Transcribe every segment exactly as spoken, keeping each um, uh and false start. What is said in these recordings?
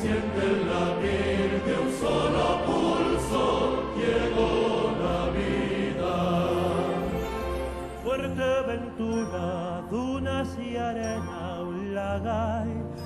Siente el latir de un solo pulso, llegó Navidad. Fuerteventura, dunas y arena, un lagar,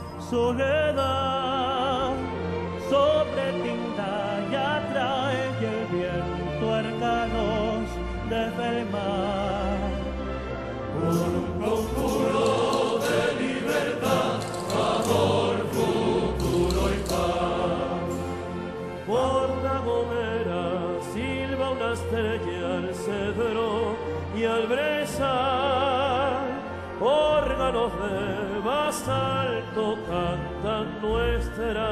soledad, sobre tinta ya trae y el viento arcanos desde el mar. Por un conjuro de libertad, amor, futuro y paz. Por la gomera silba una estrella al cedro y al brezar, órganos de basalto cantan nuestra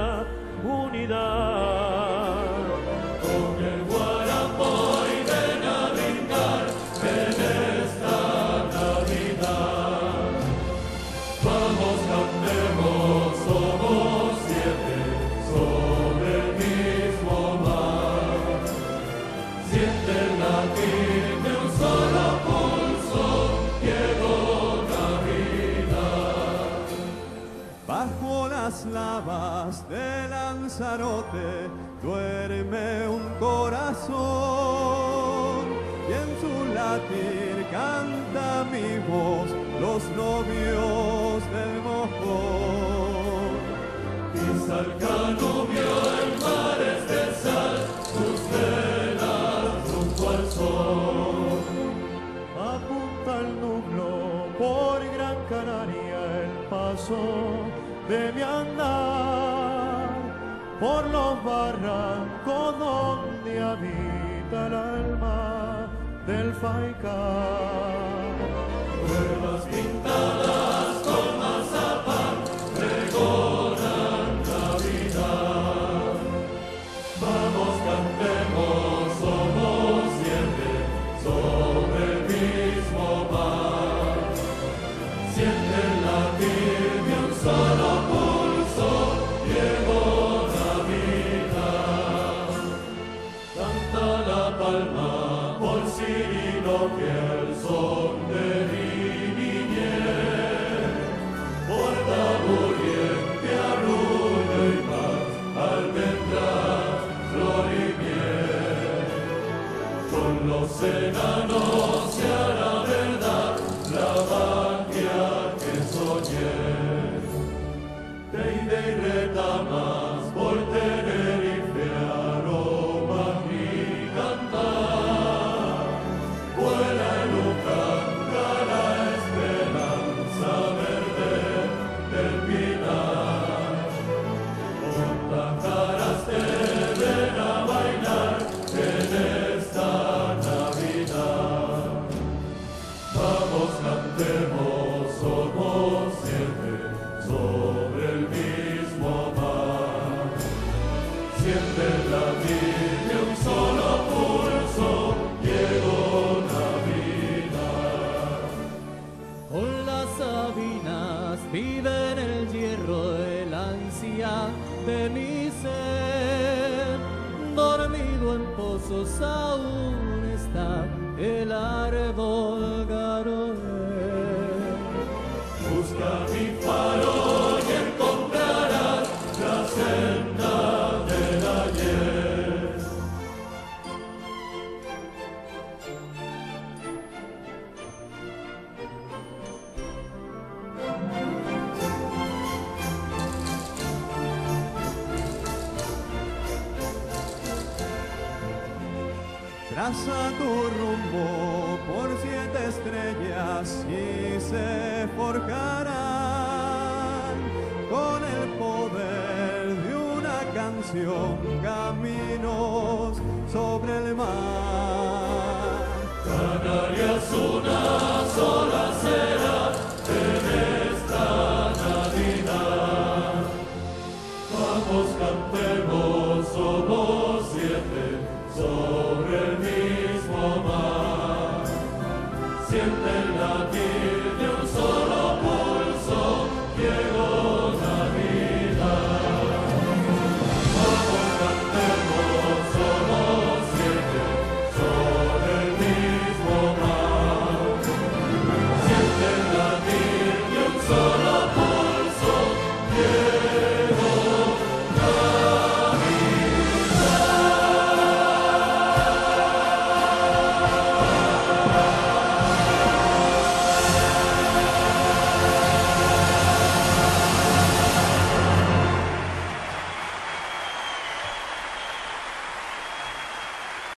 unidad. Con el guarapo y ven a brincar en esta Navidad. Vamos, cantemos, somos siete sobre el mismo mar. Siente el latir de un solo pulso, llegó Navidad. Bajo las lavas de Lanzarote duerme un corazón y en su latir canta mi voz los novios del mojón. Pisa el canubio en mares de sal, sus velas rumbo al sol. Apunta el nublo por Gran Canaria el paso de mi andar, por los barrancos donde habita el alma del Faikán. Ruedas pintadas con mazapán pregonan Navidad. Vamos, cantemos, somos siete sobre el mismo mar. Siente el latir de un solo pulso, llegó Navidad. Canta la palma por Cirilo que el son de mi niñez porta muriente arrullo y paz, almendras, flor y miel. Con los enanos se hará verdad la magia que soñé. Teide y retamas por Tenerife, aromas y cantar. Vuela el Ucanga la esperanza verde del pinar. Otras caras te ven a bailar en esta Navidad. Vamos, cantemos, somos siete sobre el mismo mar. Siente el latir de un solo pulso, llegó Navidad. Con las sabinas vive en el hierro el ansia de mi ser. Dormido en pozos aún está el árbol garoel. Busca mi faro y encontrarás la senda del ayer. Traza tu rumbo por siete estrellas y se forjarán con el poder de una canción caminos sobre el mar. Canarias una sola será en esta Navidad. Vamos, cantemos, somos siete sobre el mismo mar. Siente el latir